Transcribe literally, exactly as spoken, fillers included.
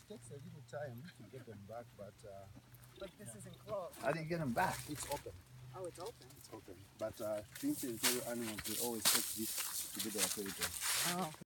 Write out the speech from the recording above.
takes a little time to get them back, but uh, But this isn't closed. How do you get them back? it's open. Oh, it's open. It's open. But uh, finches, little animals, they always take this to be their territory. Oh.